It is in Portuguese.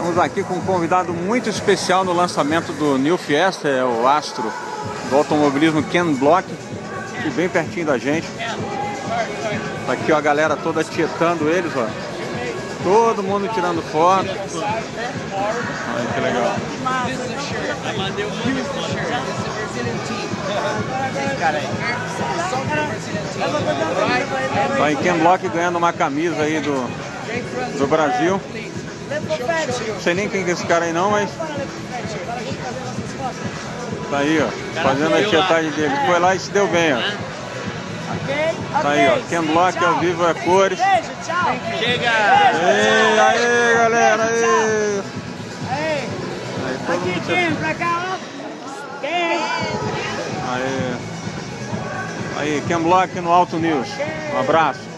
Estamos aqui com um convidado muito especial no lançamento do New Fiesta, é o astro do automobilismo Ken Block, aqui bem pertinho da gente. Tá aqui ó, a galera toda tietando eles, ó. Todo mundo tirando foto. Olha que legal. Tá aí Ken Block ganhando uma camisa aí do Brasil. Não sei nem quem é esse cara aí não, mas tá aí ó, fazendo a tietagem dele. Foi lá e se deu bem, ó. Tá aí ó, Ken Block ao vivo a cores. Chega! Aê galera, aê! Aí todo mundo Ken, pra cá, ó! Aí, Ken Block no Auto News. Um abraço.